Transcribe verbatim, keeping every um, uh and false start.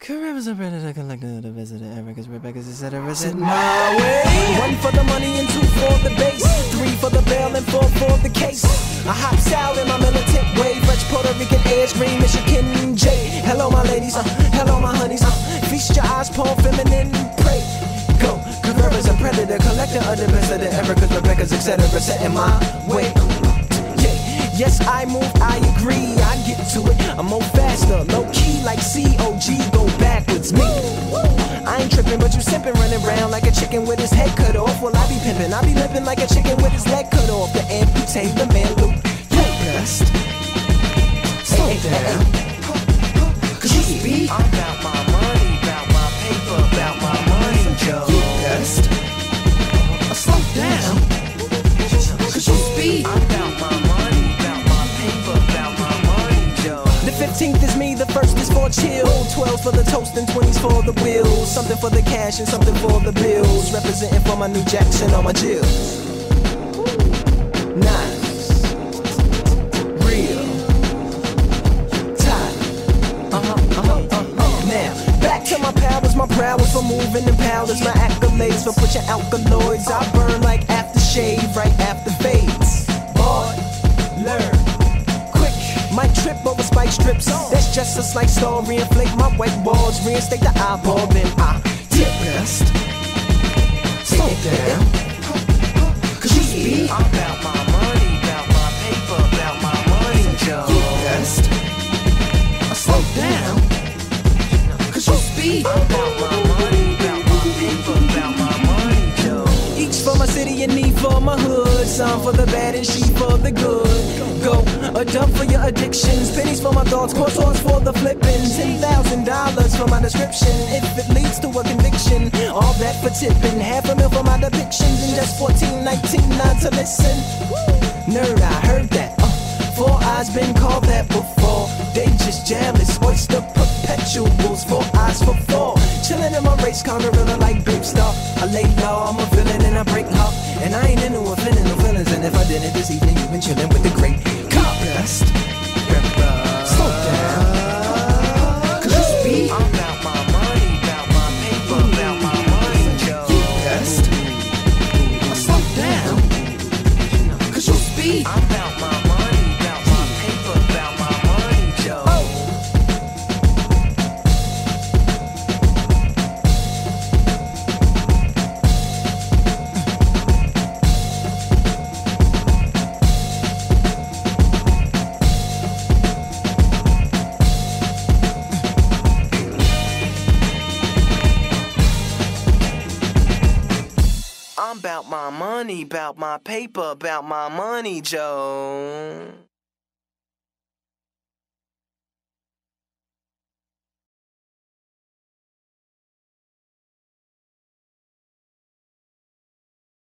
Caribbean's a predator, collector, the visitor, Erica's Rebecca's, et cetera, et cetera. My way. One for the money and two for the base. Three for the bail and four for the case. I hops out in my militant way. French, Puerto Rican, Ayers, Green, Michigan, J. Hello, my ladies. Uh, hello, my honeys. Uh, feast your eyes, Paul, feminine, pray. Go. Caribbean's a predator, collector of the visitor, Erica's, Rebecca's, et cetera, setting my way. Yes, I move, I agree, I get to it. I'm more faster, low key like C O G, go backwards, me. I ain't tripping, but you sipping, running around like a chicken with his head cut off. Well, I be pimping, I be limping like a chicken with his leg cut off. The amputee, the man loop, you best. Slow hey, down. Hey, Cause you speak. I'm about my money, about my paper, about my money, Joe. You best. Slow down. Cause you speak. I'm about my money. fifteenth is me, the first is for chill. twelve for the toast and twenties for the wheels. Something for the cash and something for the bills. Representing for my new Jackson on my jills. Nice. Real. Tight. Uh-huh, uh-huh, uh-huh. Now, back to my powers, my prowess for moving and powders. My accolades for pushing alkaloids. I burn like aftershave, right after fades. Boy, learn. Might trip over spike strips. That's just a slight story. Inflate my white walls, reinstate the eyeball, then I tip best. Slow down. Cause you speak. I'm about my money, about my paper, about my money, Joe. You best. Slow down. Cause you speak. I'm about my money, about my paper, about my money, Joe. Each for my city and me for my hood. Some for the bad and she for the good. Go, a dump for your addictions. Pennies for my thoughts, course horse for the flipping. Ten thousand dollars for my description. If it leads to a conviction, all that for tipping. Half a mil for my depictions. And just fourteen, nineteen, nine to listen. Nerd, I heard that. Uh, four eyes been called that before. They just jealous. Oyster perpetuals. Four eyes for four. Chillin' in my race car, gorilla like Big Star. I lay low, I'm a villain and I break law. And I ain't into offending no feelings. And if I didn't this evening, you've been chillin' with the great cop best. Slow down. Cause you speak. I'm about my money, about my paper, about my money, Joe. You best. Slow down. Cause you speak. I'm about my money, about my paper, about my money, Joe. Oh. I'm about my money, about my paper, about my money, Joe.